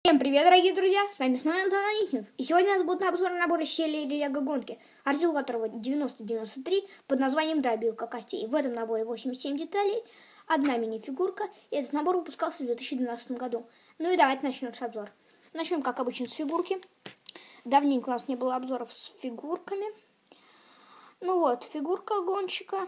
Всем привет, дорогие друзья! С вами снова Антон Анисимов. И сегодня у нас будет обзор набора щели Лего гонки, артикул которого 9093 под названием Дробилка костей. И в этом наборе 87 деталей, одна мини-фигурка. И этот набор выпускался в 2012 году. Ну и давайте начнем с обзора. Начнем, как обычно, с фигурки. Давненько у нас не было обзоров с фигурками. Ну вот, фигурка гонщика.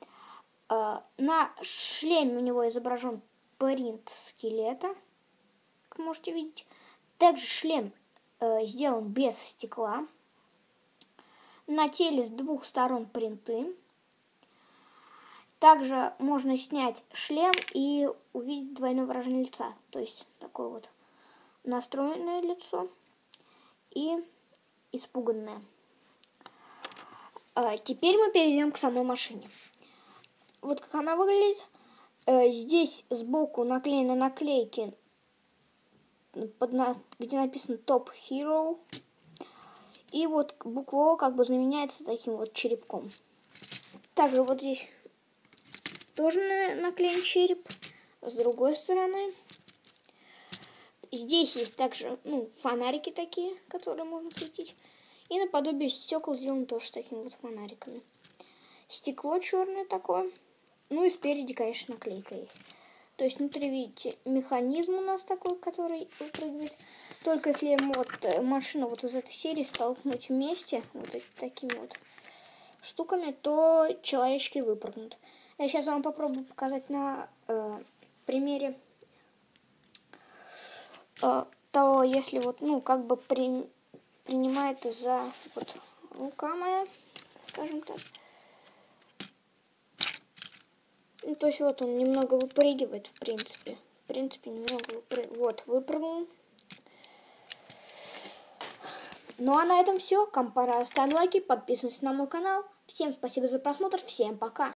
На шлеме у него изображен принт скелета, как можете видеть. Также шлем сделан без стекла. На теле с двух сторон принты. Также можно снять шлем и увидеть двойное выражение лица. То есть такое вот настроенное лицо и испуганное. Теперь мы перейдем к самой машине. Вот как она выглядит. Здесь сбоку наклеены наклейки, где написано Top Hero. И вот буква О как бы заменяется таким вот черепком. Также вот здесь тоже наклеен череп. С другой стороны. Здесь есть также фонарики такие, которые можно светить. И наподобие стекол сделаны тоже такими вот фонариками. Стекло черное такое. Ну и спереди, конечно, наклейка есть. То есть внутри, видите, механизм у нас такой, который выпрыгивает. Только если вот машину вот из этой серии столкнуть вместе, вот такими вот штуками, то человечки выпрыгнут. Я сейчас вам попробую показать на примере того, если вот, как бы принимает за вот рука моя, скажем так. То есть вот он немного выпрыгивает, в принципе. Немного выпрыгивает. Вот, выпрыгнул. Ну а на этом все. Кому пора, ставим лайки, подписывайтесь на мой канал. Всем спасибо за просмотр, всем пока.